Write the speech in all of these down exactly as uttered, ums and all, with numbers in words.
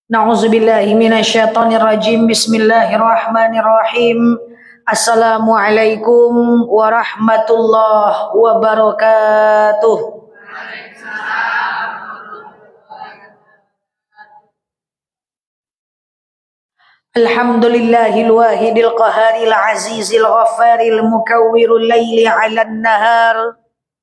Na'udzubillahi minasyaitonirrajim. Bismillahirrahmanirrahim. Assalamualaikum warahmatullahi wabarakatuh. Alhamdulillahil wahidil qaharil azizil ghaffaril mukawwirul laili 'alan nahar.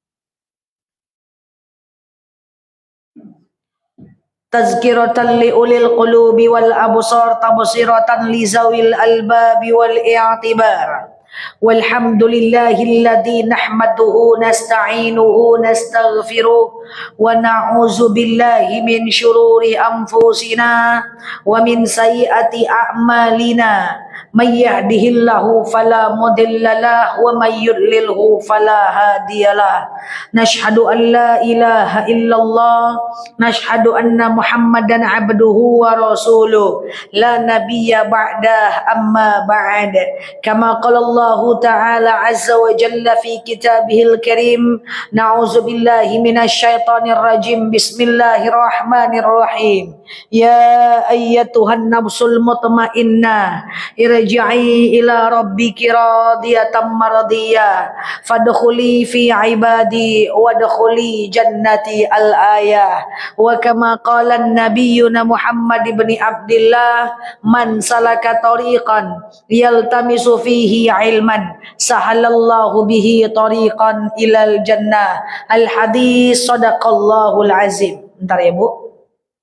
Tazkiratan li ulil qulubi wal absar, tabsiratan li zawil albabi wal i'tibar. Walhamdulillahilladzi nahmaduhu nasta'inuhu nastaghfiruh wa na'udzu billahi min syururi anfusina wa min sayyiati a'malina. May yahdihillahu fala mudhillalah wa may yudlilhu fala hadiyalah. Nashhadu an la ilaha illallah, nashhadu anna Muhammadan abduhu wa rasuluh, la nabiyya ba'dah, amma ba'd. Kama qala Allah ta'ala azza wa jalla fi kitabihil karim, na'udzu billahi minasyaitonir rajim. Bismillahirrahmanirrahim. Ya ayyatuhan nafsul mutmainnah, irji'i ila rabbiki radiyatan mardiyah, fadkhuli fi ibadi wadkhuli jannati al-ayah. Wa kama qala an-nabiyyuna Muhammad ibn Abdullah, man salaka tariqan yaltamisu fihi ilman sahalallahu bihi tariqan ilal jannah. Al-hadis sadaqallahul azim. Bentar ya Bu.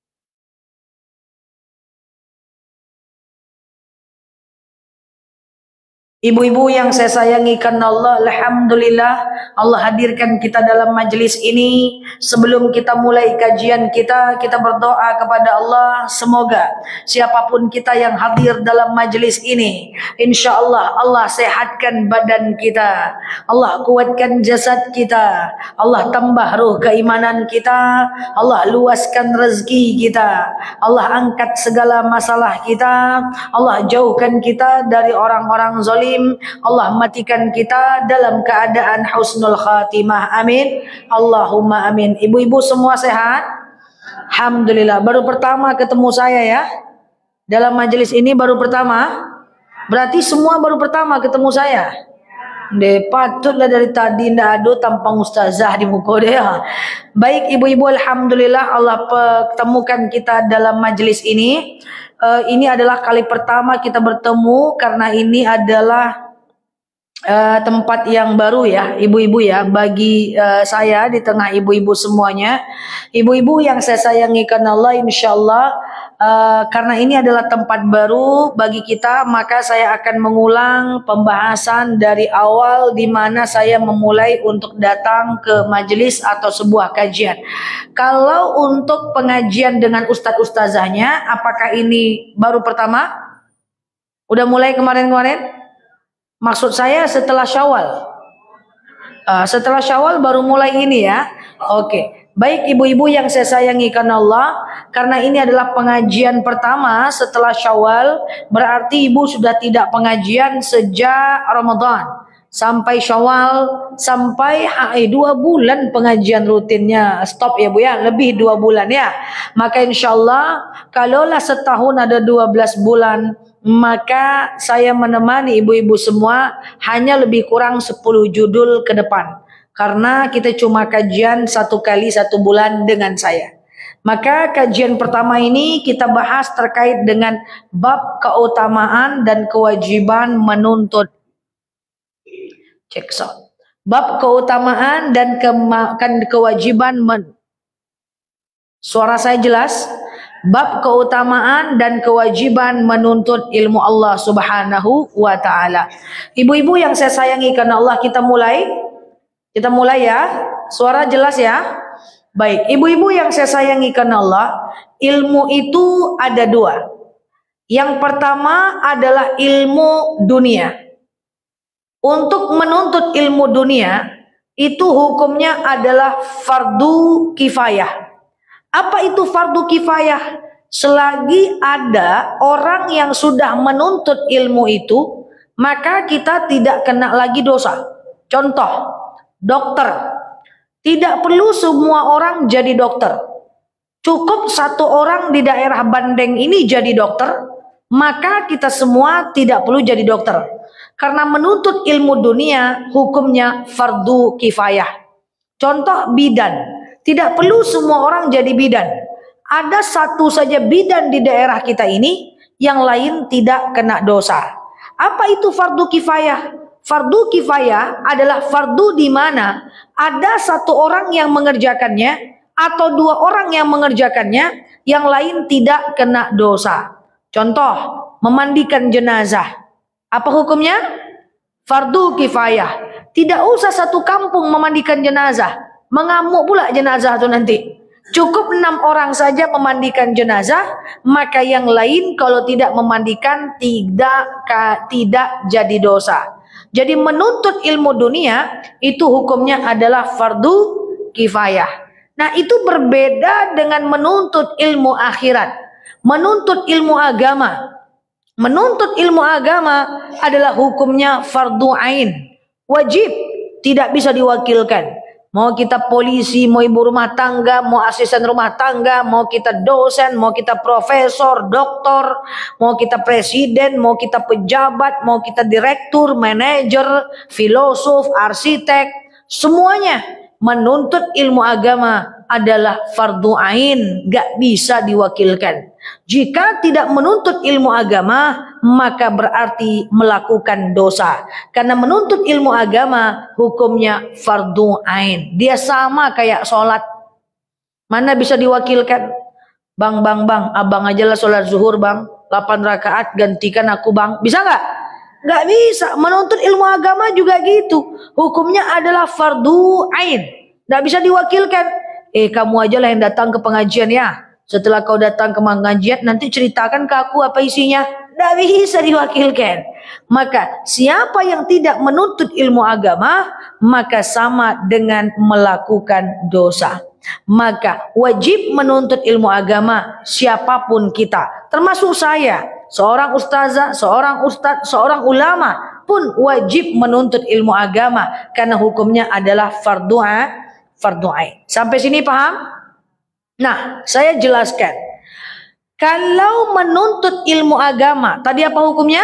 Ibu-ibu yang saya sayangi karena Allah, alhamdulillah Allah hadirkan kita dalam majelis ini. Sebelum kita mulai kajian kita, kita berdoa kepada Allah, semoga siapapun kita yang hadir dalam majelis ini, insya Allah Allah sehatkan badan kita, Allah kuatkan jasad kita, Allah tambah ruh keimanan kita, Allah luaskan rezeki kita, Allah angkat segala masalah kita, Allah jauhkan kita dari orang-orang zalim, Allah matikan kita dalam keadaan husnul khatimah. Amin. Allahumma amin. Ibu-ibu semua sehat? Alhamdulillah. Baru pertama ketemu saya ya. Dalam majelis ini baru pertama. Berarti semua baru pertama ketemu saya. De patutlah dari tadi ndak ada tampang ustazah di muka dia. Baik ibu-ibu, alhamdulillah Allah pertemukan kita dalam majelis ini. Uh, ini adalah kali pertama kita bertemu karena ini adalah uh, tempat yang baru ya ibu-ibu ya bagi uh, saya di tengah ibu-ibu semuanya. Ibu-ibu yang saya sayangi karena Allah, insyaallah uh, karena ini adalah tempat baru bagi kita, maka saya akan mengulang pembahasan dari awal di mana saya memulai untuk datang ke majelis atau sebuah kajian. Kalau untuk pengajian dengan ustadz ustazahnya, apakah ini baru pertama? Udah mulai kemarin-kemarin? Maksud saya setelah Syawal. Uh, setelah Syawal baru mulai ini ya. Oke. Okay. Baik ibu-ibu yang saya sayangi karena Allah, karena ini adalah pengajian pertama setelah Syawal, berarti ibu sudah tidak pengajian sejak Ramadan sampai Syawal, sampai hai, dua bulan pengajian rutinnya stop ya Bu ya, lebih dua bulan ya. Maka insya Allah kalaulah setahun ada dua belas bulan, maka saya menemani ibu-ibu semua hanya lebih kurang sepuluh judul ke depan. Karena kita cuma kajian satu kali satu bulan dengan saya. Maka kajian pertama ini kita bahas terkait dengan bab keutamaan dan kewajiban menuntut. Cek sound. Bab keutamaan dan ke kewajiban men. Suara saya jelas? Bab keutamaan dan kewajiban menuntut ilmu Allah Subhanahu wa taala. Ibu-ibu yang saya sayangi karena Allah, kita mulai. Kita mulai ya. Suara jelas ya? Baik, ibu-ibu yang saya sayangi karena Allah, ilmu itu ada dua. Yang pertama adalah ilmu dunia. Untuk menuntut ilmu dunia, itu hukumnya adalah fardu kifayah. Apa itu fardu kifayah? Selagi ada orang yang sudah menuntut ilmu itu, maka kita tidak kena lagi dosa. Contoh, dokter. Tidak perlu semua orang jadi dokter. Cukup satu orang di daerah Bandeng ini jadi dokter, maka kita semua tidak perlu jadi dokter. Karena menuntut ilmu dunia hukumnya fardu kifayah. Contoh bidan, tidak perlu semua orang jadi bidan. Ada satu saja bidan di daerah kita ini, yang lain tidak kena dosa. Apa itu fardu kifayah? Fardu kifayah adalah fardu di mana ada satu orang yang mengerjakannya atau dua orang yang mengerjakannya, yang lain tidak kena dosa. Contoh, memandikan jenazah. Apa hukumnya? Fardu kifayah. Tidak usah satu kampung memandikan jenazah. Mengamuk pula jenazah itu nanti. Cukup enam orang saja memandikan jenazah, maka yang lain kalau tidak memandikan tidak tidak jadi dosa. Jadi menuntut ilmu dunia itu hukumnya adalah fardu kifayah. Nah, itu berbeda dengan menuntut ilmu akhirat, menuntut ilmu agama. Menuntut ilmu agama adalah hukumnya fardu ain, wajib, tidak bisa diwakilkan. Mau kita polisi, mau ibu rumah tangga, mau asisten rumah tangga, mau kita dosen, mau kita profesor, doktor, mau kita presiden, mau kita pejabat, mau kita direktur, manajer, filosof, arsitek, semuanya menuntut ilmu agama adalah fardu ain, gak bisa diwakilkan. Jika tidak menuntut ilmu agama, maka berarti melakukan dosa. Karena menuntut ilmu agama hukumnya fardu ain. Dia sama kayak sholat. Mana bisa diwakilkan? Bang, bang, bang, abang aja lah sholat zuhur bang, delapan rakaat, gantikan aku bang. Bisa nggak? Nggak bisa. Menuntut ilmu agama juga gitu. Hukumnya adalah fardu ain. Nggak bisa diwakilkan. Eh, kamu aja lah yang datang ke pengajian ya. Setelah kau datang ke pengajian, nanti ceritakan ke aku apa isinya. Tidak bisa diwakilkan. Maka siapa yang tidak menuntut ilmu agama, maka sama dengan melakukan dosa. Maka wajib menuntut ilmu agama siapapun kita. Termasuk saya, seorang ustazah, seorang ustadz, seorang ulama pun wajib menuntut ilmu agama. Karena hukumnya adalah fardu fardu ain. Sampai sini paham? Nah, saya jelaskan. Kalau menuntut ilmu agama, tadi apa hukumnya?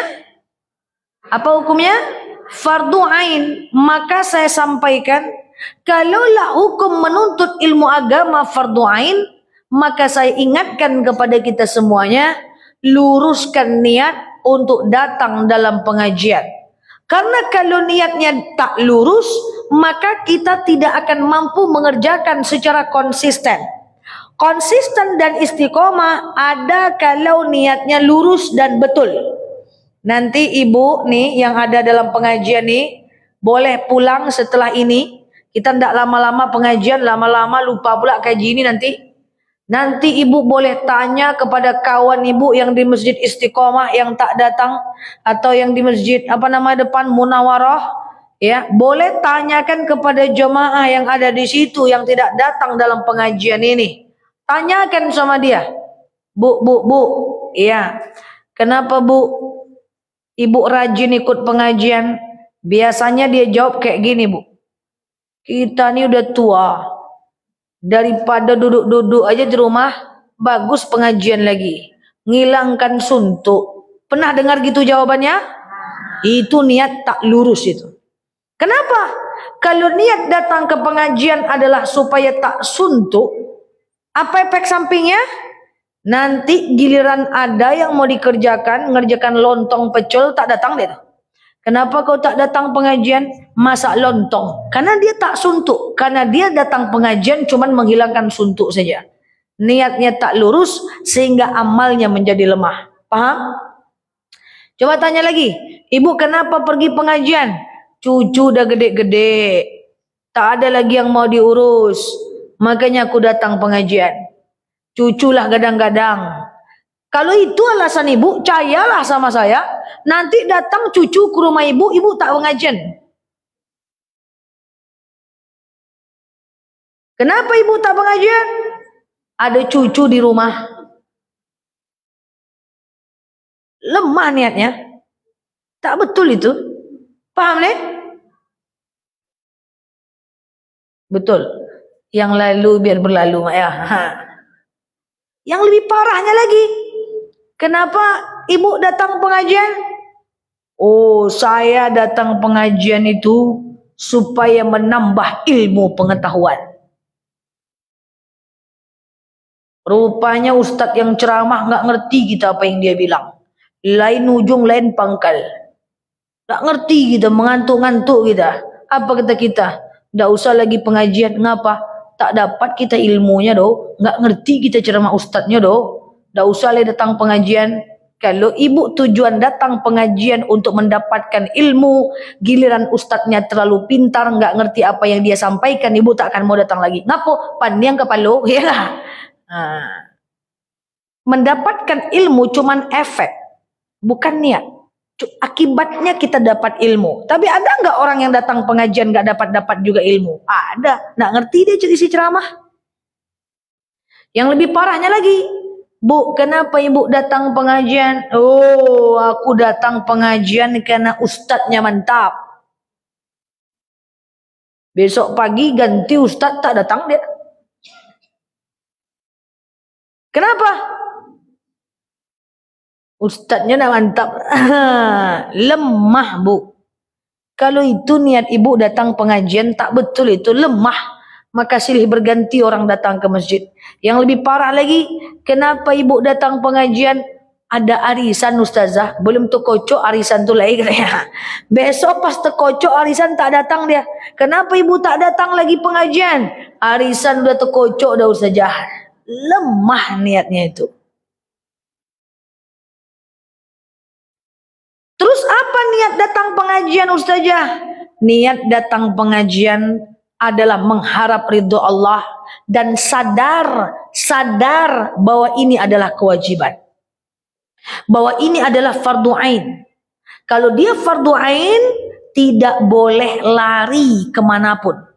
Apa hukumnya? Fardu ain. Maka saya sampaikan, kalaulah hukum menuntut ilmu agama fardu ain, maka saya ingatkan kepada kita semuanya, luruskan niat untuk datang dalam pengajian. Karena kalau niatnya tak lurus, maka kita tidak akan mampu mengerjakan secara konsisten. Konsisten dan istiqomah ada kalau niatnya lurus dan betul. Nanti ibu nih yang ada dalam pengajian nih boleh pulang setelah ini. Kita tidak lama-lama pengajian, lama-lama lupa pula kaji ini nanti. Nanti ibu boleh tanya kepada kawan ibu yang di masjid Istiqomah yang tak datang, atau yang di masjid apa nama depan Munawarah, ya boleh tanyakan kepada jemaah yang ada di situ yang tidak datang dalam pengajian ini. Tanyakan sama dia, bu, bu, bu, iya, kenapa bu, ibu rajin ikut pengajian? Biasanya dia jawab kayak gini, bu, kita ini udah tua, daripada duduk-duduk aja di rumah, bagus pengajian lagi, ngilangkan suntuk. Pernah dengar gitu jawabannya? Itu niat tak lurus itu. Kenapa? Kalau niat datang ke pengajian adalah supaya tak suntuk, apa efek sampingnya? Nanti giliran ada yang mau dikerjakan, ngerjakan lontong pecel, tak datang deh. Kenapa kau tak datang pengajian? Masak lontong. Karena dia tak suntuk. Karena dia datang pengajian cuman menghilangkan suntuk saja. Niatnya tak lurus sehingga amalnya menjadi lemah. Paham? Coba tanya lagi. Ibu kenapa pergi pengajian? Cucu udah gede-gede. Tak ada lagi yang mau diurus. Makanya aku datang pengajian. Cuculah gadang-gadang. Kalau itu alasan ibu, percayalah sama saya. Nanti datang cucu ke rumah ibu, ibu tak pengajian. Kenapa ibu tak pengajian? Ada cucu di rumah. Lemah niatnya. Tak betul itu. Paham nih? Betul. Yang lalu biar berlalu, ya. Ha. Yang lebih parahnya lagi, kenapa ibu datang pengajian? Oh, saya datang pengajian itu supaya menambah ilmu pengetahuan. Rupanya ustadz yang ceramah nggak ngerti kita apa yang dia bilang. Lain ujung lain pangkal. Nggak ngerti kita, mengantuk-ngantuk kita. Apa kata kita? Nggak usah lagi pengajian. Ngapa? Tak dapat kita ilmunya doh. Nggak ngerti kita ceramah ustadznya doh. Nggak usah lagi datang pengajian. Kalau ibu tujuan datang pengajian untuk mendapatkan ilmu, giliran ustadznya terlalu pintar, nggak ngerti apa yang dia sampaikan, ibu tak akan mau datang lagi. Ngapo? Pandiang kepalo, ya lah. Nah, mendapatkan ilmu cuman efek, bukan niat. Akibatnya kita dapat ilmu. Tapi ada nggak orang yang datang pengajian nggak dapat dapat juga ilmu? Ada, nggak ngerti dia isi ceramah. Yang lebih parahnya lagi, Bu, kenapa ibu datang pengajian? Oh, aku datang pengajian karena ustadznya mantap. Besok pagi ganti ustadz tak datang dia. Kenapa? Ustadznya dah mantap. Lemah, Bu. Kalau itu niat ibu datang pengajian tak betul, itu lemah. Maka silih berganti orang datang ke masjid. Yang lebih parah lagi, kenapa ibu datang pengajian? Ada arisan ustazah, belum terkocok arisan tu lagi katanya. Besok pas terkocok arisan tak datang dia. Kenapa ibu tak datang lagi pengajian? Arisan udah terkocok dah ustazah. Lemah niatnya itu. Terus apa niat datang pengajian ustazah? Niat datang pengajian adalah mengharap ridho Allah dan sadar, sadar bahwa ini adalah kewajiban. Bahwa ini adalah fardu ain. Kalau dia fardu ain, tidak boleh lari kemanapun.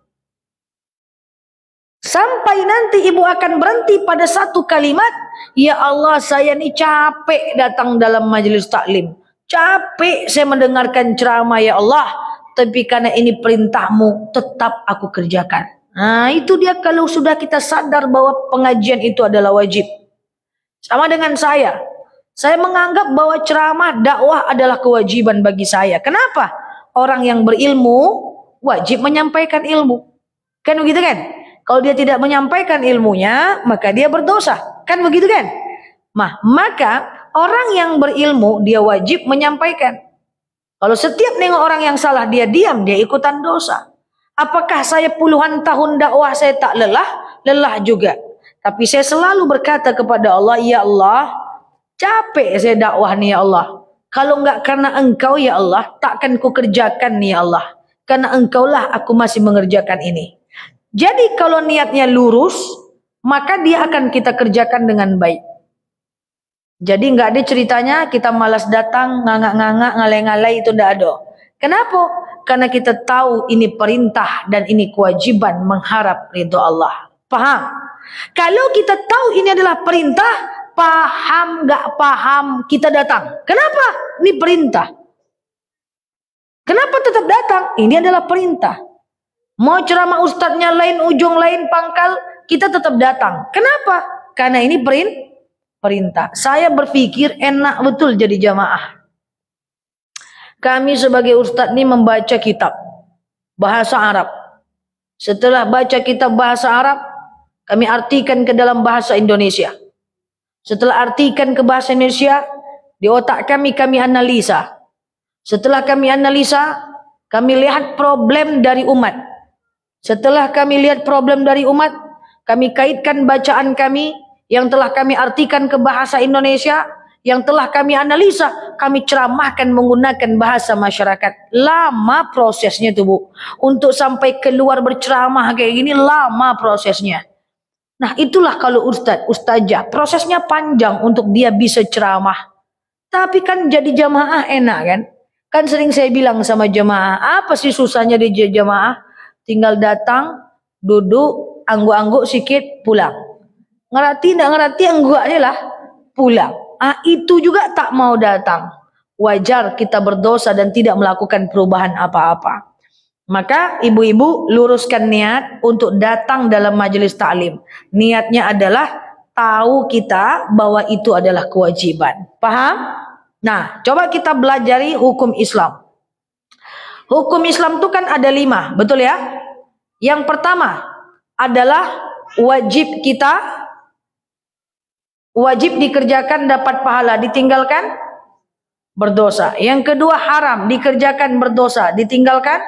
Sampai nanti ibu akan berhenti pada satu kalimat, ya Allah saya ni capek datang dalam majelis taklim. Capek saya mendengarkan ceramah ya Allah. Tapi karena ini perintahmu, tetap aku kerjakan. Nah itu dia kalau sudah kita sadar bahwa pengajian itu adalah wajib. Sama dengan saya. Saya menganggap bahwa ceramah dakwah adalah kewajiban bagi saya. Kenapa? Orang yang berilmu wajib menyampaikan ilmu. Kan begitu kan? Kalau dia tidak menyampaikan ilmunya, maka dia berdosa. Kan begitu kan? Nah, maka orang yang berilmu, dia wajib menyampaikan. Kalau setiap nengok orang yang salah, dia diam, dia ikutan dosa. Apakah saya puluhan tahun dakwah, saya tak lelah? Lelah juga. Tapi saya selalu berkata kepada Allah, ya Allah, capek saya dakwah nih ya Allah. Kalau enggak karena engkau ya Allah, takkan ku kerjakan nih ya Allah. Karena engkaulah aku masih mengerjakan ini. Jadi kalau niatnya lurus, maka dia akan kita kerjakan dengan baik. Jadi nggak ada ceritanya kita malas datang, ngangak-ngangak, ngalai-ngalai, itu nggak ada. Kenapa? Karena kita tahu ini perintah dan ini kewajiban mengharap ridho Allah. Paham? Kalau kita tahu ini adalah perintah, paham nggak paham kita datang. Kenapa? Ini perintah. Kenapa tetap datang? Ini adalah perintah. Mau ceramah ustadznya lain ujung lain pangkal, kita tetap datang. Kenapa? Karena ini perintah. Perintah. Saya berpikir enak betul jadi jamaah. Kami sebagai ustadz ini membaca kitab bahasa Arab. Setelah baca kitab bahasa Arab, kami artikan ke dalam bahasa Indonesia. Setelah artikan ke bahasa Indonesia, di otak kami kami analisa. Setelah kami analisa, kami lihat problem dari umat. Setelah kami lihat problem dari umat, kami kaitkan bacaan kami yang telah kami artikan ke bahasa Indonesia, yang telah kami analisa, kami ceramahkan menggunakan bahasa masyarakat. Lama prosesnya tuh Bu. Untuk sampai keluar berceramah kayak gini, lama prosesnya. Nah itulah kalau ustadz, ustazah, prosesnya panjang untuk dia bisa ceramah. Tapi kan jadi jamaah enak kan? Kan sering saya bilang sama jamaah, apa sih susahnya di jamaah? Tinggal datang, duduk, angguk-angguk sikit, pulang. Ngerti enggak ngerti angguknya lah pulang. Ah itu juga tak mau datang. Wajar kita berdosa dan tidak melakukan perubahan apa-apa. Maka ibu-ibu luruskan niat untuk datang dalam majelis taklim. Niatnya adalah tahu kita bahwa itu adalah kewajiban. Paham? Nah, coba kita belajari hukum Islam. Hukum Islam itu kan ada lima, betul ya? Yang pertama adalah wajib kita, wajib dikerjakan dapat pahala, ditinggalkan berdosa. Yang kedua haram, dikerjakan berdosa, ditinggalkan.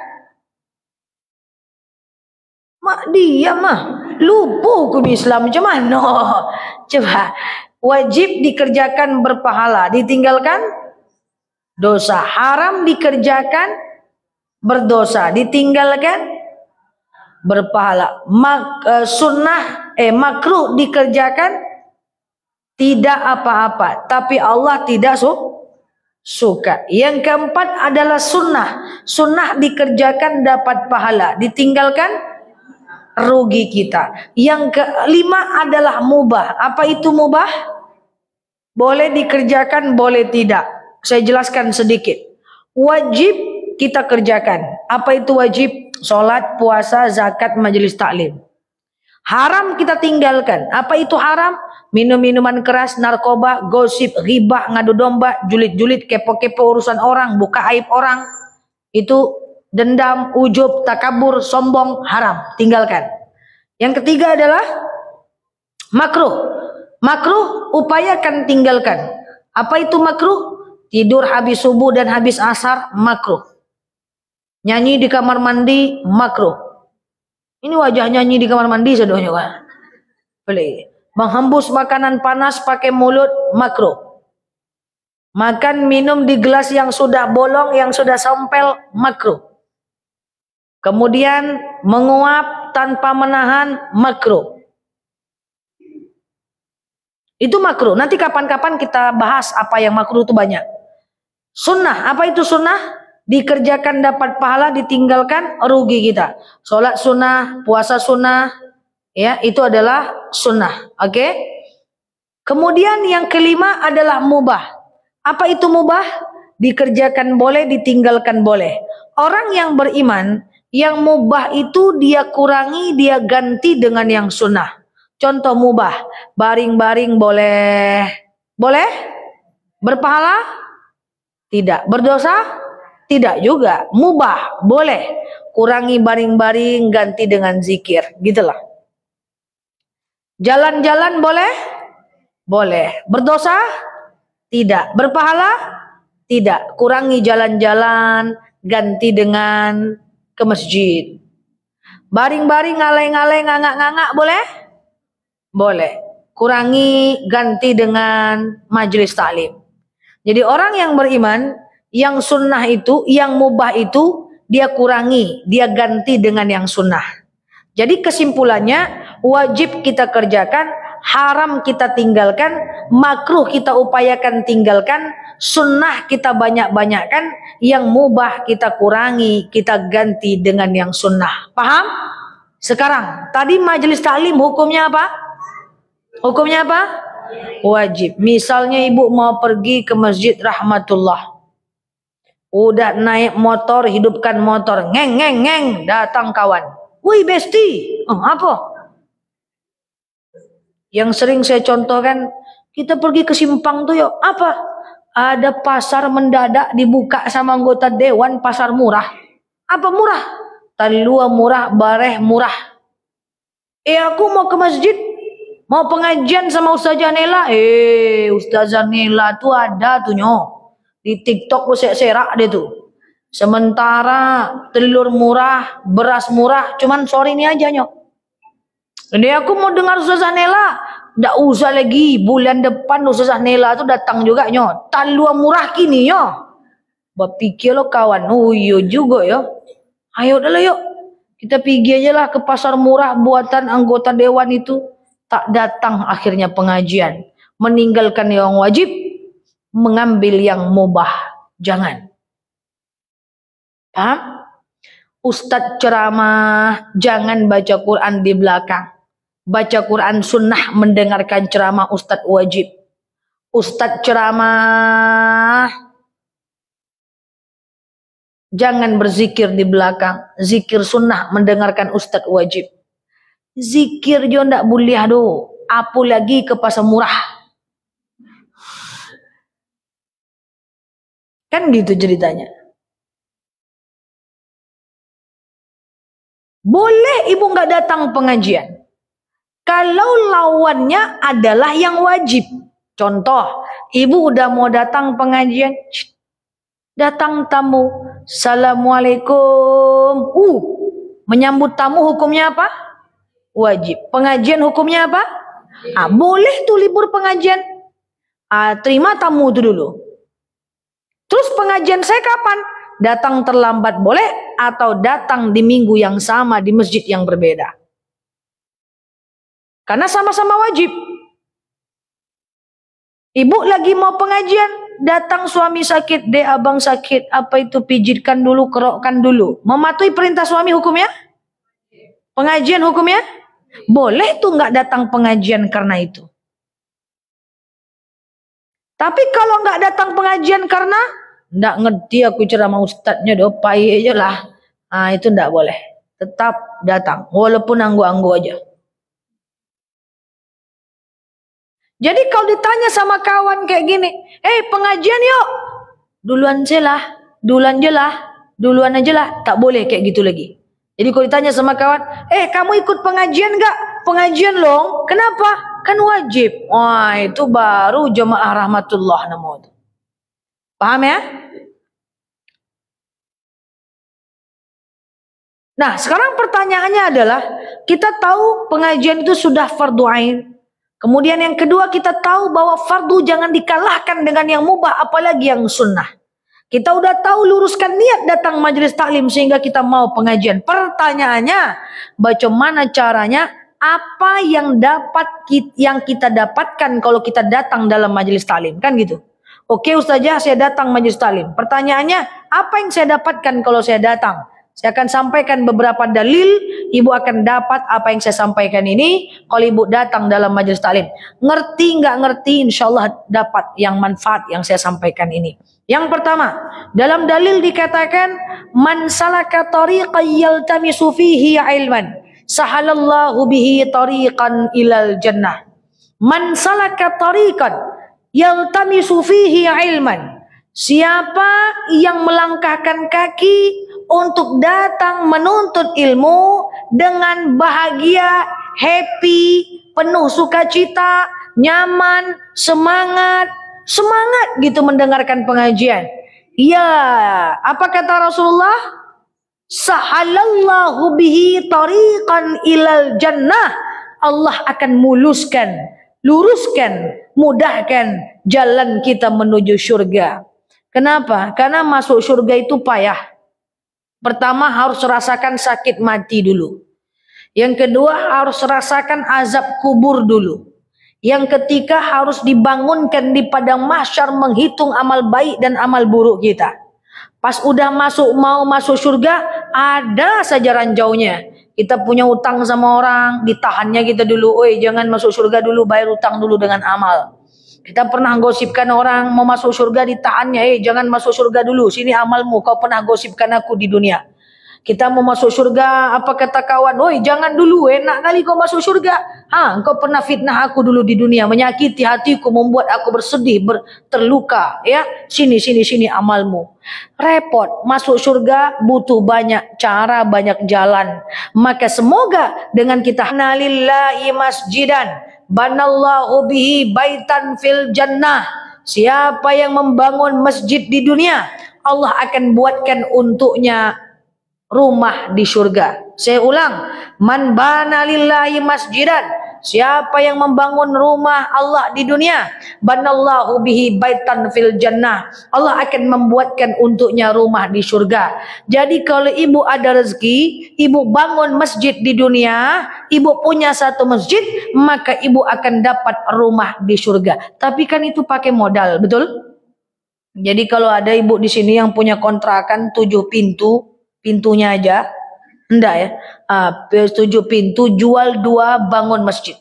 Mak dia mah lupa hukum Islam macam mana? Coba, wajib dikerjakan berpahala, ditinggalkan dosa. Haram dikerjakan berdosa, ditinggalkan berpahala. Mak, uh, sunnah eh makruh dikerjakan tidak apa-apa, tapi Allah tidak su suka. Yang keempat adalah sunnah. Sunnah dikerjakan dapat pahala, ditinggalkan rugi kita. Yang kelima adalah mubah. Apa itu mubah? Boleh dikerjakan, boleh tidak. Saya jelaskan sedikit. Wajib kita kerjakan. Apa itu wajib? Sholat, puasa, zakat, majelis taklim. Haram kita tinggalkan. Apa itu haram? Minum minuman keras, narkoba, gosip, ghibah, ngadu domba, julid-julid, kepo-kepo urusan orang, buka aib orang. Itu dendam, ujub, takabur, sombong, haram. Tinggalkan. Yang ketiga adalah makruh. Makruh upayakan tinggalkan. Apa itu makruh? Tidur habis subuh dan habis asar, makruh. Nyanyi di kamar mandi, makruh. Ini wajah nyanyi di kamar mandi sedonya, Pak. Boleh. Menghembus makanan panas pakai mulut, makruh. Makan minum di gelas yang sudah bolong, yang sudah sompel, makruh. Kemudian menguap tanpa menahan, makruh. Itu makruh. Nanti kapan-kapan kita bahas apa yang makruh itu banyak. Sunnah, apa itu sunnah? Dikerjakan dapat pahala, ditinggalkan rugi kita. Sholat sunnah, puasa sunnah, ya itu adalah sunnah. Oke. Okay? Kemudian yang kelima adalah mubah. Apa itu mubah? Dikerjakan boleh, ditinggalkan boleh. Orang yang beriman, yang mubah itu dia kurangi, dia ganti dengan yang sunnah. Contoh mubah, baring-baring boleh. Boleh? Berpahala? Tidak. Berdosa? Tidak juga. Mubah, boleh. Kurangi baring-baring, ganti dengan zikir. Gitulah. Jalan-jalan boleh? Boleh. Berdosa? Tidak. Berpahala? Tidak. Kurangi jalan-jalan, ganti dengan ke masjid. Baring-baring, ngalai-ngalai, ngangak-ngangak boleh? Boleh. Kurangi, ganti dengan majelis taklim. Jadi orang yang beriman, yang sunnah itu, yang mubah itu, dia kurangi, dia ganti dengan yang sunnah. Jadi kesimpulannya, wajib kita kerjakan, haram kita tinggalkan, makruh kita upayakan tinggalkan, sunnah kita banyak-banyakkan, yang mubah kita kurangi, kita ganti dengan yang sunnah. Paham? Sekarang, tadi majelis taklim hukumnya apa? Hukumnya apa? Wajib. Misalnya ibu mau pergi ke Masjid Rahmatullah. Udah naik motor, hidupkan motor. Ngeng, ngeng, ngeng. Datang kawan. Wih besti. Oh, apa? Yang sering saya contohkan, kita pergi ke Simpang tuh yuk. Apa? Ada pasar mendadak dibuka sama anggota dewan, pasar murah. Apa murah? Talua murah, bareh murah. Eh aku mau ke masjid. Mau pengajian sama Ustazah Nela. Eh Ustazah Nela tuh ada tuh nyo. Di TikTok lu serak dia tuh. Sementara telur murah, beras murah, cuman sorry ini aja nyok. Jadi aku mau dengar Ustazah Nela, ndak usah lagi bulan depan Ustazah Nela tuh datang juga nyok. Telur murah kini nyok. Berpikir lo kawan, oh iya juga ya. Ayo dah lah yuk. Kita pergi aja lah ke pasar murah buatan anggota dewan itu. Tak datang akhirnya pengajian. Meninggalkan yang wajib. Mengambil yang mubah. Jangan. Paham? Ustadz ceramah. Jangan baca Quran di belakang. Baca Quran sunnah. Mendengarkan ceramah ustadz wajib. Ustadz ceramah. Jangan berzikir di belakang. Zikir sunnah mendengarkan ustadz wajib. Zikir jo ndak boleh do. apalagi ke pasar murah. Kan gitu ceritanya. Boleh ibu nggak datang pengajian kalau lawannya adalah yang wajib. Contoh, ibu udah mau datang pengajian, datang tamu, Assalamualaikum. Uh, menyambut tamu hukumnya apa? Wajib. Pengajian hukumnya apa? Ah, boleh tuh libur pengajian. Ah, terima tamu itu dulu. Terus pengajian saya kapan? Datang terlambat boleh atau datang di minggu yang sama di masjid yang berbeda. Karena sama-sama wajib. Ibu lagi mau pengajian, datang suami sakit, dek abang sakit, apa itu pijitkan dulu, kerokkan dulu. Mematuhi perintah suami hukumnya? Pengajian hukumnya? Boleh tuh nggak datang pengajian karena itu. Tapi kalau nggak datang pengajian karena nggak ngerti aku ceramah ustadznya dopai aja lah, nah itu nggak boleh. Tetap datang, walaupun anggu-anggu aja. Jadi kalau ditanya sama kawan kayak gini, eh pengajian yuk, duluan aja lah, duluan aja lah, duluan aja lah, tak boleh kayak gitu lagi. Jadi kalau ditanya sama kawan, eh kamu ikut pengajian nggak? Pengajian loh, kenapa? Kan wajib. Wah itu baru jemaah rahmatullah namanya. Paham ya? Nah sekarang pertanyaannya adalah, kita tahu pengajian itu sudah fardu ain. Kemudian yang kedua kita tahu bahwa fardu jangan dikalahkan dengan yang mubah apalagi yang sunnah. Kita udah tahu luruskan niat datang majelis taklim sehingga kita mau pengajian. Pertanyaannya, bagaimana caranya? Apa yang dapat yang kita dapatkan kalau kita datang dalam majelis taklim? Kan gitu. Oke Ustazah, saya datang majelis taklim. Pertanyaannya, apa yang saya dapatkan kalau saya datang? Saya akan sampaikan beberapa dalil. Ibu akan dapat apa yang saya sampaikan ini kalau ibu datang dalam majelis taklim. Ngerti nggak ngerti, insya Allah dapat yang manfaat yang saya sampaikan ini. Yang pertama, dalam dalil dikatakan, man salaka tariqan yaltamisu fihi ilman, sahalallahu bihi tariqan ilal jannah. Man salaka tariqan yaltamisu fihi ilman. Siapa yang melangkahkan kaki untuk datang menuntut ilmu dengan bahagia, happy, penuh sukacita, nyaman, semangat, semangat gitu mendengarkan pengajian. Ya, apa kata Rasulullah? Sahalallahu bihi tariqan ilal jannah. Allah akan muluskan, luruskan, mudahkan jalan kita menuju surga. Kenapa? Karena masuk surga itu payah. Pertama harus rasakan sakit mati dulu. Yang kedua harus rasakan azab kubur dulu. Yang ketiga harus dibangunkan di padang mahsyar menghitung amal baik dan amal buruk kita. Pas udah masuk mau masuk surga, ada saja ranjaunya. Kita punya utang sama orang, ditahannya kita dulu. Oi, jangan masuk surga dulu, bayar utang dulu dengan amal. Kita pernah gosipkan orang mau masuk surga, ditahannya. Eh, jangan masuk surga dulu, sini amalmu, kau pernah gosipkan aku di dunia. Kita mau masuk surga, apa kata kawan? Woi, jangan dulu, enak kali kau masuk surga. Ha, engkau pernah fitnah aku dulu di dunia, menyakiti hatiku, membuat aku bersedih, ber, terluka. Ya, sini, sini, sini amalmu. Repot, masuk surga butuh banyak cara, banyak jalan. Maka semoga dengan kita nalillahi masjidan, banallahu bihi baitan fil jannah. Siapa yang membangun masjid di dunia, Allah akan buatkan untuknya rumah di surga. Saya ulang, man bana lillahi masjidan, siapa yang membangun rumah Allah di dunia, banallahu bihi baitan fil jannah, Allah akan membuatkan untuknya rumah di surga. Jadi kalau ibu ada rezeki, ibu bangun masjid di dunia, ibu punya satu masjid, maka ibu akan dapat rumah di surga. Tapi kan itu pakai modal, betul? Jadi kalau ada ibu di sini yang punya kontrakan tujuh pintu, pintunya aja, enggak ya, uh, tujuh pintu, jual dua, bangun masjid.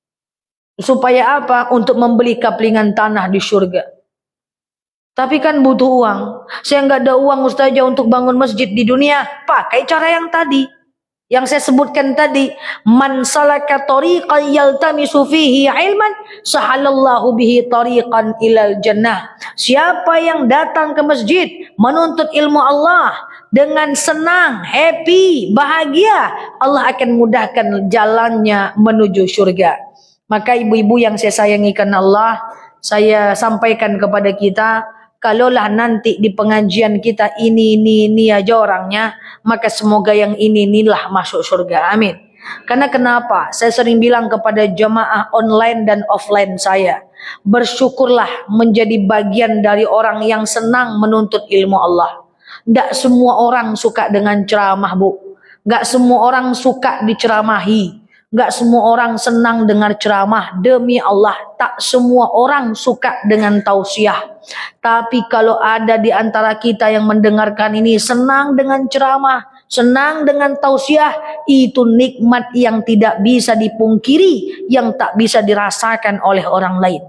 Supaya apa? Untuk membeli kaplingan tanah di surga. Tapi kan butuh uang. Saya nggak ada uang Ustazah untuk bangun masjid di dunia. Pakai cara yang tadi. Yang saya sebutkan tadi, man salaka tariqan yaltamisu fihi ilman sahalallahu bihi tariqan ilal jannah. Siapa yang datang ke masjid menuntut ilmu Allah dengan senang, happy, bahagia, Allah akan mudahkan jalannya menuju surga. Maka ibu-ibu yang saya sayangi karena Allah, saya sampaikan kepada kita, kalaulah nanti di pengajian kita ini, ini, ini aja orangnya, maka semoga yang ini, inilah masuk surga. Amin. Karena kenapa? Saya sering bilang kepada jamaah online dan offline saya, bersyukurlah menjadi bagian dari orang yang senang menuntut ilmu Allah. Tidak semua orang suka dengan ceramah, Bu. Tidak semua orang suka diceramahi. Enggak semua orang senang dengar ceramah. Demi Allah, tak semua orang suka dengan tausiah. Tapi kalau ada di antara kita yang mendengarkan ini senang dengan ceramah, senang dengan tausiah, itu nikmat yang tidak bisa dipungkiri, yang tak bisa dirasakan oleh orang lain.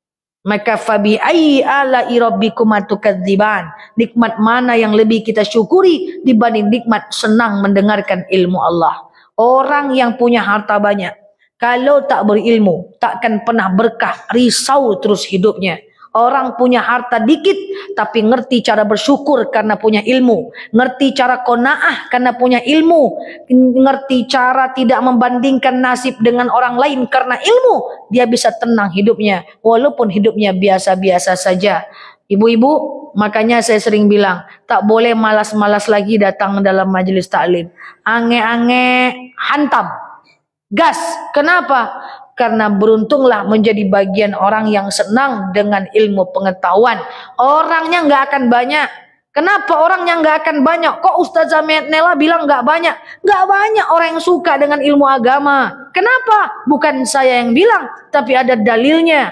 Maka fabi ayyi ala'i rabbikuma tukadziban. Nikmat mana yang lebih kita syukuri dibanding nikmat senang mendengarkan ilmu Allah. Orang yang punya harta banyak, kalau tak berilmu, takkan pernah berkah, risau terus hidupnya. Orang punya harta dikit, tapi ngerti cara bersyukur karena punya ilmu. Ngerti cara qanaah karena punya ilmu. Ngerti cara tidak membandingkan nasib dengan orang lain karena ilmu. Dia bisa tenang hidupnya, walaupun hidupnya biasa-biasa saja. Ibu-ibu, makanya saya sering bilang, tak boleh malas-malas lagi datang dalam majelis taklim. Ange-ange, hantam, gas. Kenapa? Karena beruntunglah menjadi bagian orang yang senang dengan ilmu pengetahuan. Orangnya nggak akan banyak. Kenapa orangnya nggak akan banyak? Kok Ustazah Nela bilang nggak banyak? Nggak banyak orang yang suka dengan ilmu agama. Kenapa? Bukan saya yang bilang, tapi ada dalilnya.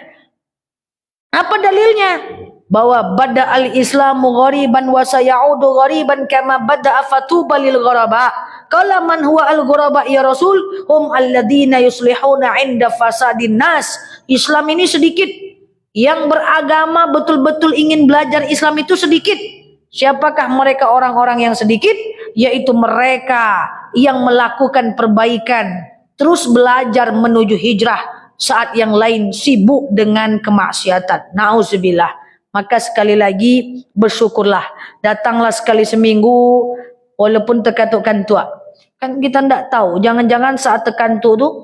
Apa dalilnya? Bahwa bada al-islamu ghariban wa sayaudu ghariban kama bada fatuba lil ghuraba. Qala man huwa al-ghuraba ya Rasul? Hum alladziina yuslihuna 'inda fasadin nas. Islam ini sedikit. Yang beragama betul-betul ingin belajar Islam itu sedikit. Siapakah mereka orang-orang yang sedikit? Yaitu mereka yang melakukan perbaikan, terus belajar menuju hijrah saat yang lain sibuk dengan kemaksiatan. Nauzubillah. Maka sekali lagi bersyukurlah. Datanglah sekali seminggu walaupun terkatuk-kantuk. Kan kita tidak tahu. Jangan-jangan saat terkantuk tu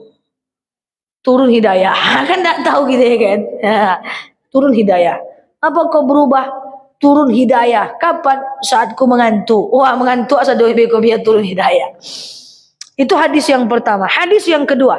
turun hidayah. Kan tidak tahu gitu ya kan. Turun hidayah. Apa kau berubah? Turun hidayah. Kapan? Saat ku mengantuk. Wah mengantuk asa doa beko biar turun hidayah. Itu hadis yang pertama. Hadis yang kedua.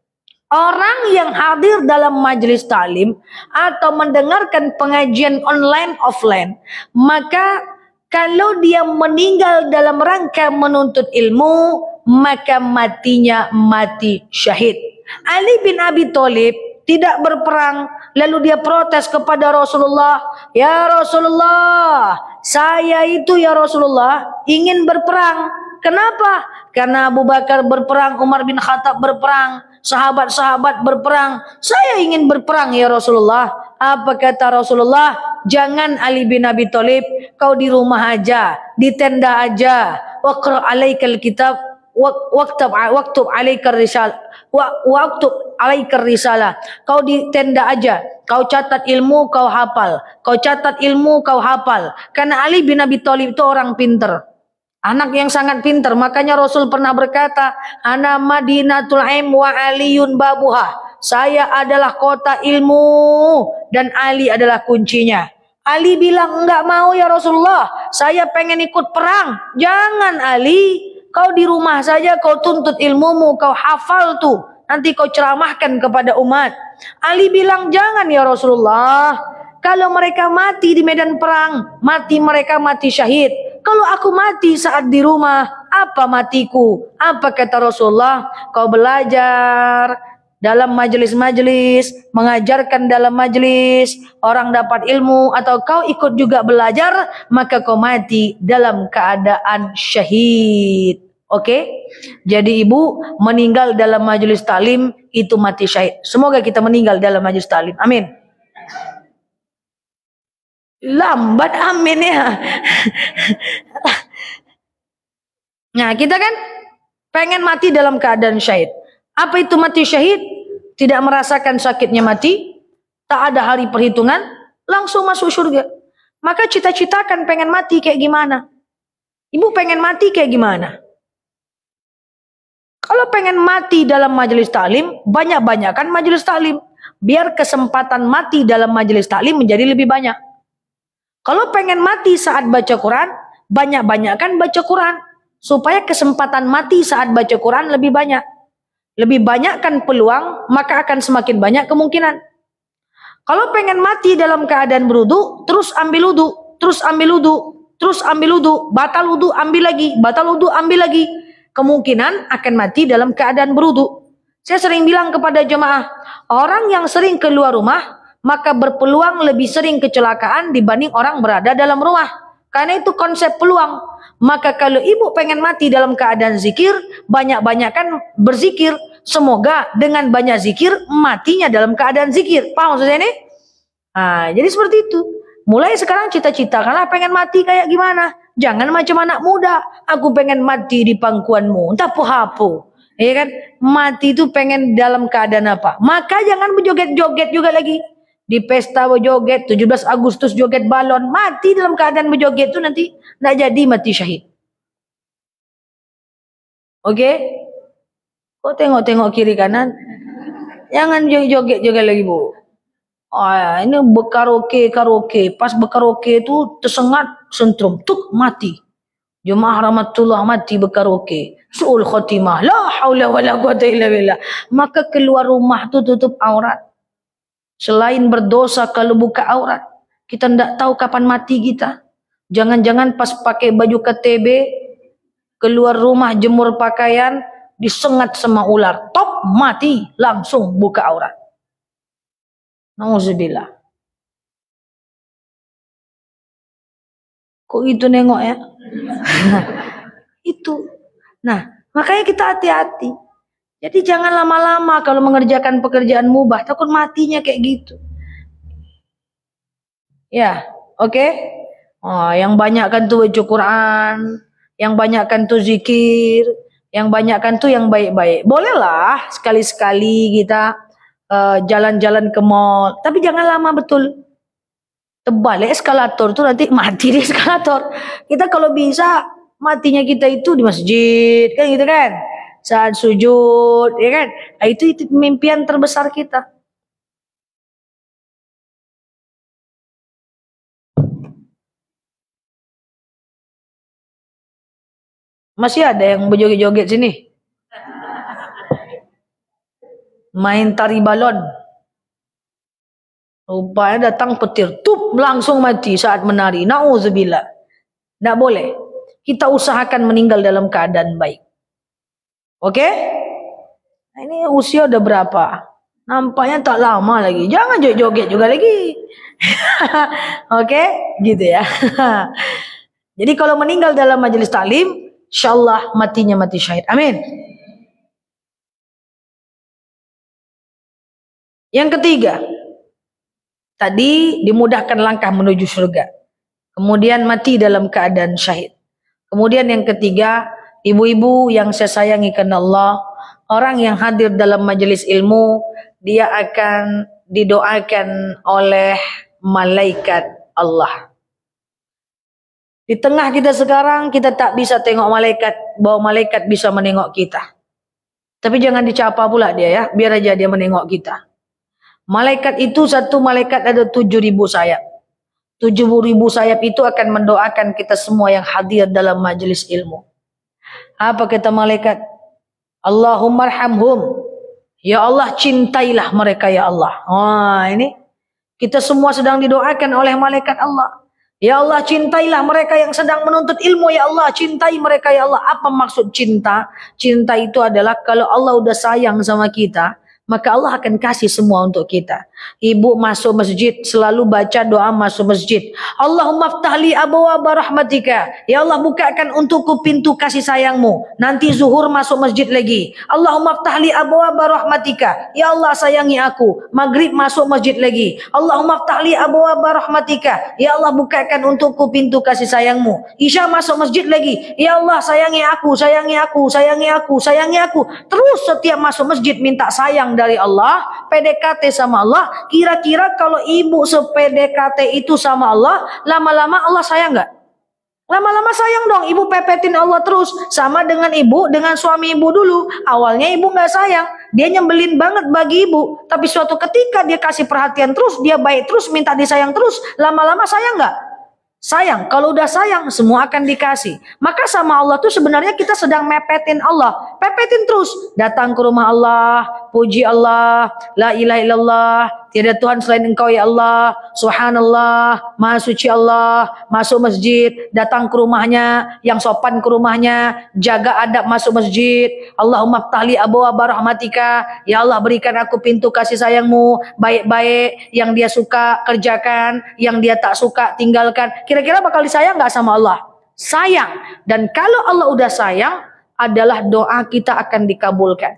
Orang yang hadir dalam majelis taklim atau mendengarkan pengajian online offline, maka kalau dia meninggal dalam rangka menuntut ilmu, maka matinya mati syahid. Ali bin Abi Thalib tidak berperang, lalu dia protes kepada Rasulullah, "Ya Rasulullah, saya itu ya Rasulullah ingin berperang." Kenapa? Karena Abu Bakar berperang, Umar bin Khattab berperang, sahabat-sahabat berperang. Saya ingin berperang ya Rasulullah. Apa kata Rasulullah? Jangan Ali bin Abi Thalib, kau di rumah aja, di tenda aja. Waqra alaikal kitab, waqtab waqtub alaikar risal, waqtub alaikar risalah. Kau di tenda aja. Kau catat ilmu, kau hafal. Kau catat ilmu, kau hafal. Karena Ali bin Abi Thalib itu orang pinter. Anak yang sangat pintar. Makanya Rasul pernah berkata, Ana Madinatul Ilm wa Aliyun babuha. Saya adalah kota ilmu dan Ali adalah kuncinya. Ali bilang, enggak mau ya Rasulullah. Saya pengen ikut perang. Jangan Ali. Kau di rumah saja, kau tuntut ilmumu, kau hafal tuh. Nanti kau ceramahkan kepada umat. Ali bilang, jangan ya Rasulullah. Kalau mereka mati di medan perang, mati mereka mati syahid. Kalau aku mati saat di rumah, apa matiku? Apa kata Rasulullah? Kau belajar dalam majelis-majelis, mengajarkan dalam majelis, orang dapat ilmu, atau kau ikut juga belajar, maka kau mati dalam keadaan syahid. Oke? Okay? Jadi ibu meninggal dalam majelis taklim itu mati syahid. Semoga kita meninggal dalam majelis taklim. Amin. Lambat amin ya. Nah kita kan pengen mati dalam keadaan syahid. Apa itu mati syahid? Tidak merasakan sakitnya mati, tak ada hari perhitungan, langsung masuk surga. Maka cita-citakan pengen mati kayak gimana? Ibu pengen mati kayak gimana? Kalau pengen mati dalam majelis taklim, banyak-banyakan majelis taklim. Biar kesempatan mati dalam majelis taklim menjadi lebih banyak. Kalau pengen mati saat baca Quran, banyak-banyakan baca Quran. Supaya kesempatan mati saat baca Quran lebih banyak. Lebih banyakkan peluang, maka akan semakin banyak kemungkinan. Kalau pengen mati dalam keadaan berwudu, terus ambil wudu, terus ambil wudu, terus ambil wudu, batal wudu, ambil lagi, batal wudu, ambil lagi. Kemungkinan akan mati dalam keadaan berwudu. Saya sering bilang kepada jemaah, orang yang sering keluar rumah, maka berpeluang lebih sering kecelakaan dibanding orang berada dalam rumah. Karena itu konsep peluang. Maka kalau ibu pengen mati dalam keadaan zikir, banyak-banyakkan berzikir. Semoga dengan banyak zikir, matinya dalam keadaan zikir. Paham maksudnya ini? Nah, jadi seperti itu. Mulai sekarang cita-cita, karena pengen mati kayak gimana? Jangan macam anak muda. Aku pengen mati di pangkuanmu. Entah apa-apa. Ya kan? Mati itu pengen dalam keadaan apa? Maka jangan berjoget-joget juga lagi. Di pesta berjoget, tujuh belas Agustus joget balon. Mati dalam keadaan berjoget itu nanti tidak jadi mati syahid. Oke? Okay? Kau tengok-tengok kiri kanan. Jangan joget-joget juga lagi, Bu. Oh, ya, ini berkaraoke, karaoke. Pas berkaraoke itu tersengat, sentrum. Tuk, mati. Jemaah rahmatullah mati berkaraoke. Su'ul khotimah. La hawla wa la quwata illa billah. Maka keluar rumah tu tutup aurat. Selain berdosa kalau buka aurat. Kita tidak tahu kapan mati kita. Jangan-jangan pas pakai baju K T B. Keluar rumah jemur pakaian. Disengat sama ular. Top, mati. Langsung buka aurat. Nauzubillah. Kok itu nengok ya? Itu. Nah, makanya kita hati-hati. Jadi jangan lama-lama kalau mengerjakan pekerjaan mubah. Takut matinya kayak gitu. Ya, oke. Okay? Oh, yang banyakkan tuh baca Quran. Yang banyakkan tuh zikir. Yang banyakkan tuh yang baik-baik. Bolehlah sekali-sekali kita jalan-jalan uh, ke mall. Tapi jangan lama betul. Tebal eskalator tuh nanti mati di eskalator. Kita kalau bisa matinya kita itu di masjid. Kan gitu kan. Saat sujud. Ya kan. Nah, itu, itu mimpian terbesar kita. Masih ada yang berjoget-joget sini? Main tari balon. Rupanya datang petir. Tup, langsung mati saat menari. Na'udzubillah. Tidak boleh. Kita usahakan meninggal dalam keadaan baik. Oke? Okay? Nah, ini usia udah berapa? Nampaknya tak lama lagi. Jangan joget-joget juga lagi. Oke? Okay? Gitu ya. Jadi kalau meninggal dalam majelis taklim, insyaallah matinya mati syahid. Amin. Yang ketiga, tadi dimudahkan langkah menuju surga. Kemudian mati dalam keadaan syahid. Kemudian yang ketiga, ibu-ibu yang saya sayangi karena Allah, orang yang hadir dalam majelis ilmu, dia akan didoakan oleh malaikat Allah. Di tengah kita sekarang, kita tak bisa tengok malaikat, bahwa malaikat bisa menengok kita. Tapi jangan dicapa pula dia ya, biar aja dia menengok kita. Malaikat itu satu malaikat ada tujuh ribu sayap. Tujuh ribu sayap itu akan mendoakan kita semua yang hadir dalam majelis ilmu. Apa kata malaikat? Allahumma arhamhum. Ya Allah, cintailah mereka ya Allah. Wah, ini kita semua sedang didoakan oleh malaikat Allah. Ya Allah, cintailah mereka yang sedang menuntut ilmu ya Allah. Cintai mereka ya Allah. Apa maksud cinta? Cinta itu adalah kalau Allah udah sayang sama kita, maka Allah akan kasih semua untuk kita. Ibu masuk masjid, selalu baca doa masuk masjid. Allahumma ftahli abwaaba rahmatika. Ya Allah, bukakan untukku pintu kasih sayangmu. Nanti zuhur masuk masjid lagi. Allahumma ftahli abwaaba rahmatika. Ya Allah, sayangi aku. Maghrib masuk masjid lagi. Allahumma ftahli abwaaba rahmatika. Ya Allah, bukakan untukku pintu kasih sayangmu. Isya masuk masjid lagi. Ya Allah, sayangi aku, sayangi aku, sayangi aku, sayangi aku. Terus setiap masuk masjid minta sayang dari Allah, P D K T sama Allah. Kira-kira kalau ibu se-P D K T itu sama Allah, lama-lama Allah sayang nggak? Lama-lama sayang dong. Ibu pepetin Allah terus. Sama dengan ibu, dengan suami ibu dulu. Awalnya ibu nggak sayang, dia nyembelin banget bagi ibu. Tapi suatu ketika dia kasih perhatian terus, dia baik terus, minta disayang terus, lama-lama sayang nggak? Sayang. Kalau udah sayang, semua akan dikasih. Maka sama Allah tuh sebenarnya kita sedang mepetin Allah. Pepetin terus. Datang ke rumah Allah, puji Allah, la ilaha illallah, tiada Tuhan selain Engkau ya Allah, subhanallah, maha suci Allah. Masuk masjid, datang ke rumahnya, yang sopan ke rumahnya, jaga adab masuk masjid. Allahumma ftahli abwaaba rahmatika. Ya Allah, berikan aku pintu kasih sayangmu, baik-baik, yang dia suka kerjakan, yang dia tak suka tinggalkan. Kira-kira bakal disayang nggak sama Allah? Sayang. Dan kalau Allah udah sayang, adalah doa kita akan dikabulkan.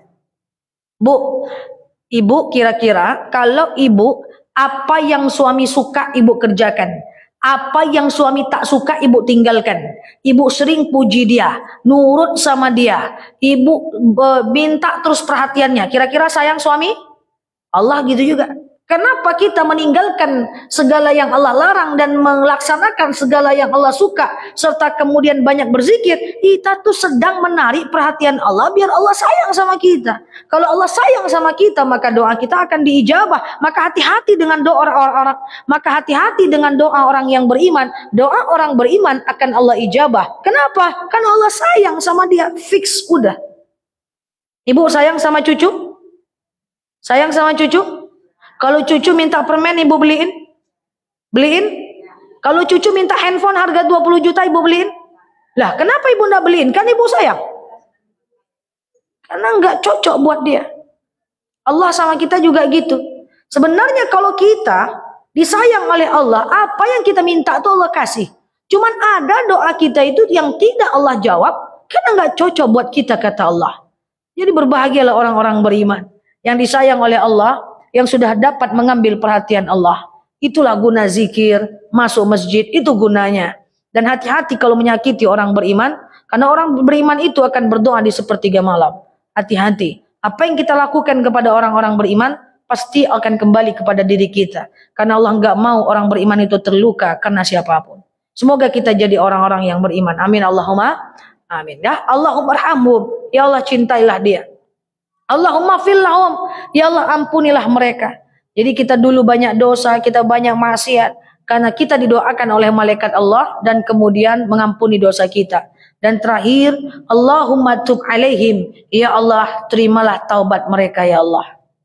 Bu, ibu kira-kira kalau ibu, apa yang suami suka ibu kerjakan, apa yang suami tak suka ibu tinggalkan. Ibu sering puji dia, nurut sama dia, ibu minta terus perhatiannya. Kira-kira sayang suami? Allah gitu juga. Kenapa kita meninggalkan segala yang Allah larang dan melaksanakan segala yang Allah suka, serta kemudian banyak berzikir? Kita tuh sedang menarik perhatian Allah biar Allah sayang sama kita. Kalau Allah sayang sama kita, maka doa kita akan diijabah. Maka hati-hati dengan doa orang-orang, maka hati-hati dengan doa orang yang beriman. Doa orang beriman akan Allah ijabah. Kenapa? Karena Allah sayang sama dia. Fix, udah. Ibu sayang sama cucu? Sayang sama cucu? Kalau cucu minta permen, ibu beliin? Beliin? Kalau cucu minta handphone harga dua puluh juta, ibu beliin? Lah, kenapa ibu nggak beliin? Kan ibu sayang. Karena nggak cocok buat dia. Allah sama kita juga gitu. Sebenarnya kalau kita disayang oleh Allah, apa yang kita minta itu Allah kasih. Cuman ada doa kita itu yang tidak Allah jawab, karena nggak cocok buat kita, kata Allah. Jadi berbahagialah orang-orang beriman yang disayang oleh Allah, yang sudah dapat mengambil perhatian Allah. Itulah guna zikir, masuk masjid, itu gunanya. Dan hati-hati kalau menyakiti orang beriman, karena orang beriman itu akan berdoa di sepertiga malam. Hati-hati. Apa yang kita lakukan kepada orang-orang beriman, pasti akan kembali kepada diri kita. Karena Allah nggak mau orang beriman itu terluka karena siapapun. Semoga kita jadi orang-orang yang beriman. Amin Allahumma amin. Ya Allahumma arhamhum. Ya Allah, cintailah dia. Allahumma fillahum. Ya Allah, ampunilah mereka. Jadi kita dulu banyak dosa, kita banyak maksiat, karena kita didoakan oleh malaikat Allah dan kemudian mengampuni dosa kita. Dan terakhir, Allahumma tub alaihim. Ya Allah, terimalah taubat mereka ya Allah.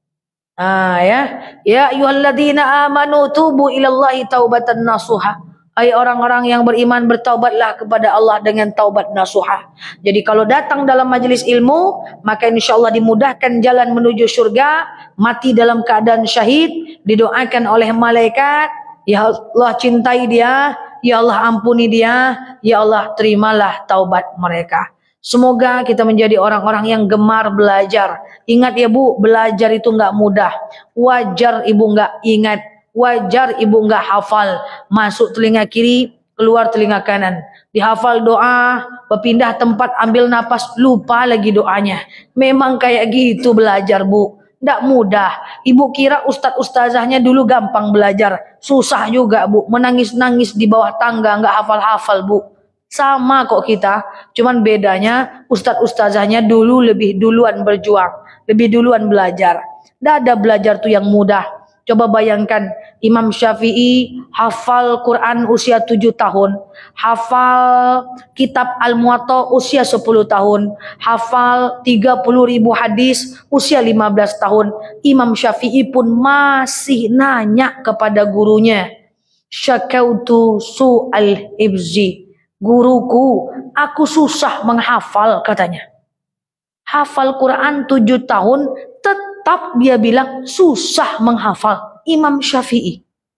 Ah ya. Ya ayyuhalladzina amanu tubu ilallahi taubatan nasuha. Hai orang-orang yang beriman, bertaubatlah kepada Allah dengan taubat nasuha. Jadi kalau datang dalam majelis ilmu, maka insya Allah dimudahkan jalan menuju surga. Mati dalam keadaan syahid, didoakan oleh malaikat. Ya Allah, cintai dia. Ya Allah, ampuni dia. Ya Allah, terimalah taubat mereka. Semoga kita menjadi orang-orang yang gemar belajar. Ingat ya Bu, belajar itu nggak mudah. Wajar ibu nggak ingat. Wajar ibu nggak hafal, masuk telinga kiri, keluar telinga kanan. Dihafal doa, berpindah tempat, ambil napas, lupa lagi doanya. Memang kayak gitu belajar Bu, nggak mudah. Ibu kira ustadz ustazahnya dulu gampang belajar, susah juga Bu. Menangis-nangis di bawah tangga, nggak hafal-hafal Bu. Sama kok kita, cuman bedanya ustadz ustazahnya dulu lebih duluan berjuang, lebih duluan belajar. Nggak ada belajar tuh yang mudah. Coba bayangkan Imam Syafi'i hafal Quran usia tujuh tahun, hafal kitab Al-Muwatta usia sepuluh tahun, hafal tiga puluh ribu hadis usia lima belas tahun. Imam Syafi'i pun masih nanya kepada gurunya, syakautu su'al ibzi. Guruku, aku susah menghafal, katanya. Hafal Quran tujuh tahun, tetap tetap dia bilang susah menghafal. Imam Syafi'i.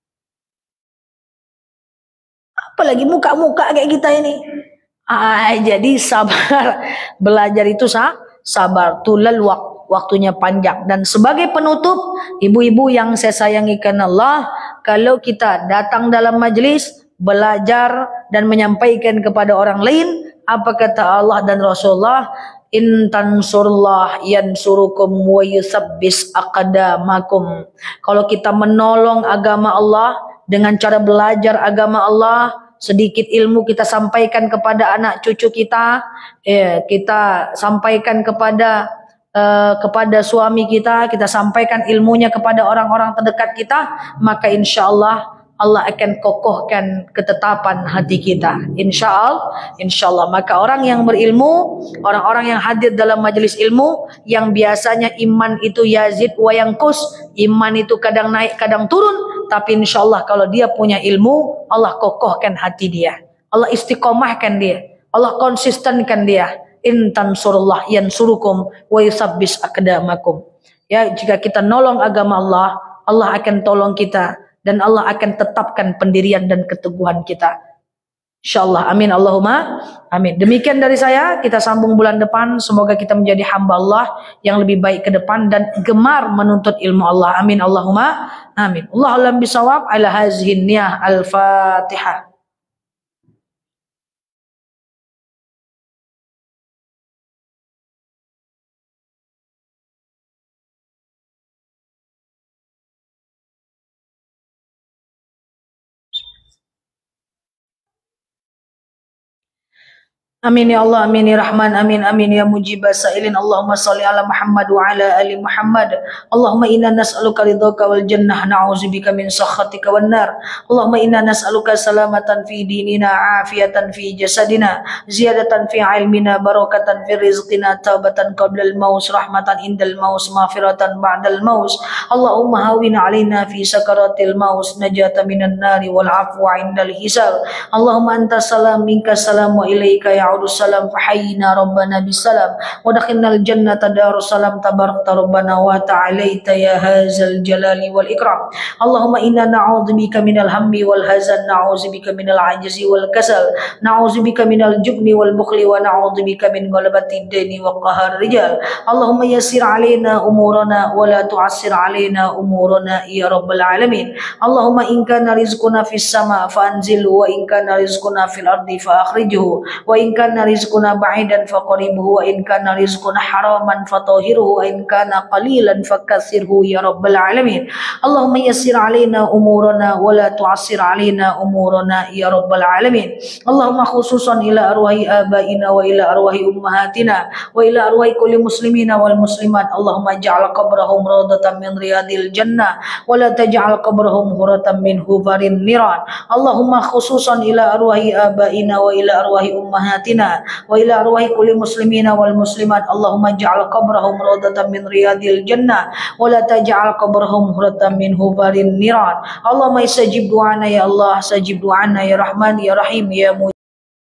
Apalagi muka-muka kayak kita ini. Ah, jadi sabar. Belajar itu sah, sabar. Tulal wak, waktunya panjang. Dan sebagai penutup, ibu-ibu yang saya sayangi karena Allah, kalau kita datang dalam majelis, belajar dan menyampaikan kepada orang lain, apa kata Allah dan Rasulullah? In tansurullah yansurukum wa yusabbis aqdamakum. Kalau kita menolong agama Allah dengan cara belajar agama Allah, sedikit ilmu kita sampaikan kepada anak cucu kita, ya, kita sampaikan kepada uh, kepada suami kita, kita sampaikan ilmunya kepada orang-orang terdekat kita, maka insya Allah Allah akan kokohkan ketetapan hati kita. Insya Allah, insya Allah. Maka orang yang berilmu, orang-orang yang hadir dalam majelis ilmu, yang biasanya iman itu yazid wa yanqus, iman itu kadang naik, kadang turun, tapi insya Allah kalau dia punya ilmu, Allah kokohkan hati dia, Allah istiqomahkan dia, Allah konsistenkan dia. In tansurullah yansurukum wa yusabbis aqdamakum. Ya, jika kita nolong agama Allah, Allah akan tolong kita. Dan Allah akan tetapkan pendirian dan keteguhan kita. InsyaAllah. Amin. Allahumma amin. Demikian dari saya. Kita sambung bulan depan. Semoga kita menjadi hamba Allah yang lebih baik ke depan dan gemar menuntut ilmu Allah. Amin. Allahumma amin. Allahu'alam bisawab ala hazihin niyah. Al-Fatihah. Amin ya Allah, amin ya Rahman, amin amin ya mujibah sa'ilin. Allahumma salli ala Muhammad wa ala ali Muhammad. Allahumma inna nas'aluka ridhaka wal jannah, na'udzubika min sakhatika wan nar. Allahumma inna nas'aluka salamatan fi dinina, afiyatan fi jasadina, ziyadatan fi ilmina, barakatan fi rizqina, taubatan qabla al-maut, rahmatan indal maut, maghfiratan ba'dal maut. Allahumma hawin alaina fi sakaratil maut, najata minan nari wal afwa indal hisab. Allahumma anta salam minka salam wa ilaika ya Salam fahayyina rabbana bisalam wa dakhalnal jannata darussalam tabarakta rabbana wa ta'alaita ya hadzal jalali wal ikram. Allahumma inna na'udzubika minal hammi wal hazan, na'udzubika minal ajzi wal kasal, na'udzubika minal jubni wal bukhli, wa na'udzubika min ghalabati daini wa qahar rijal. Allahumma yassir alaina umurana wa la tu'assir alaina umurana ya rabbal alamin. Allahumma in kana rizquna fis sama fa anzilhu, wa in kana rizquna fil ardi fa akhrijhu, wa in kana rizquna ba'idan faqribhu, wa in kana rizquna haraman fatahhirhu, wa in kana qalilan fakassirhu ya rabbal alamin. Allahumma yassir alaina umurana wa la tu'assir alaina umurana ya rabbal alamin. Allahumma khususan ila arwahi abaina wa ila arwahi ummahatina wa ila arwahi kulli muslimina wal muslimat. Allahumma ja'al qabrahum rawdatan min riyadil jannah wa la taj'al qabrahum huratan min hufarin niran. Allahumma khususan ila arwahi abaina wa ila arwahi ummahatina wa ila arwahi kulli muslimina wal muslimat. Allahumma ja'al qabrahum rawdatan min riyadil jannah wa la taj'al qabrahum huratan min hufarin niran. Allahumma istajib du'ana ya Allah, sajib du'ana ya Rahman ya Rahim ya